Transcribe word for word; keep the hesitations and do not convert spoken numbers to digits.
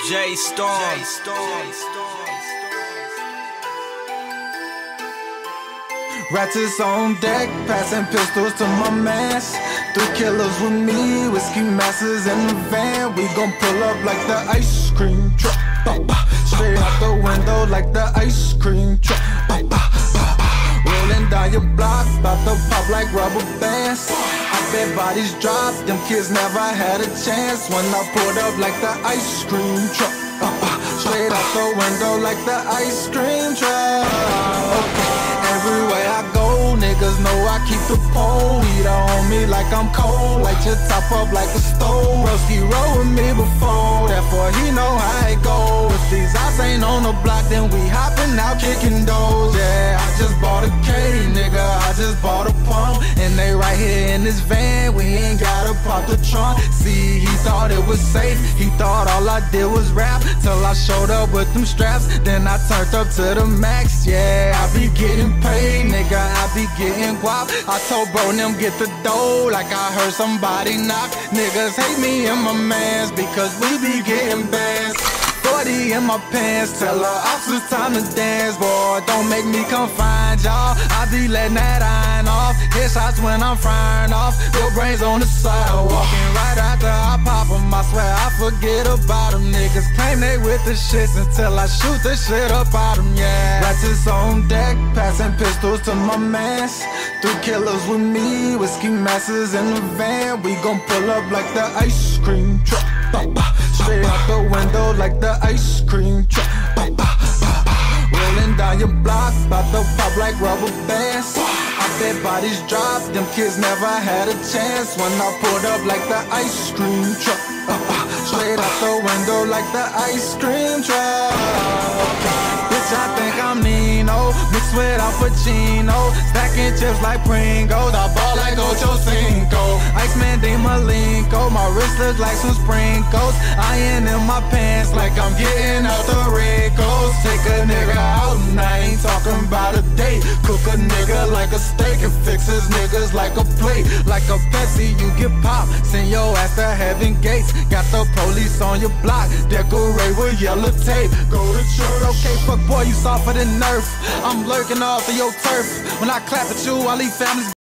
J Storm. Ratchets on deck, passing pistols to my mans. Three killers with me, whiskey masses in the van. We gon' pull up like the ice cream truck. Straight out the window like the ice cream truck. Rolling down your block, bout to pop like rubber bands. I bet bodies drop, them kids never had a chance. When I pulled up like the ice cream truck. Straight out the window like the ice cream truck. Okay. Everywhere I go, niggas know I keep the pole. Heat on me like I'm cold, light your top up like a stove. Broski roll with me before, therefore he know how it goes. If these eyes ain't on the block, then we hopping out kicking doors. Yeah, I just bought a K, nigga, I just bought a pump. And they right here in this van, we ain't gotta pop the trunk. See, he thought it was safe, he thought all I did was rap. Till I showed up with them straps, then I turned up to the max. Yeah, I be getting paid, nigga, I be getting guap. I told bro them get the dough like I heard somebody knock. Niggas hate me and my mans because we be getting bands. forty in my pants, tell her ops it's time to dance. Boy, don't make me come find y'all, I be letting that iron off. Headshots when I'm firing off, your brains on the side. Walking right after I pop them, I swear I forget about them. Niggas claim they with the shits until I shoot the shit up out them, yeah. Ratchets on deck, passing pistols to my mans. Three killers with me, whiskey masses in the van. We gon' pull up like the ice cream truck. Straight out the window like the ice cream truck. Rolling down your block, bout to pop like rubber bands. I bet bodies drop, them kids never had a chance. When I pulled up like the ice cream truck. Straight out the window like the ice cream truck. Bitch, I think I'm Nino, mixed with Al Pacino. Stacking chips like Pringles, I ball like Ocho Cinco. Iceman de Malenko, my wrist look like some sprinkles. Iron in my pants like I'm getting out the wrinkles. Take a nigga out and I ain't talking about a date. Cook a nigga like a steak and fix his niggas like a plate. Like a Pepsi, you get popped, send your ass to heaven gates. Got the police on your block, decorate with yellow tape. Go to church. Okay, fuck boy, you soft for the nerf. I'm lurking off of your turf. When I clap at you, I leave families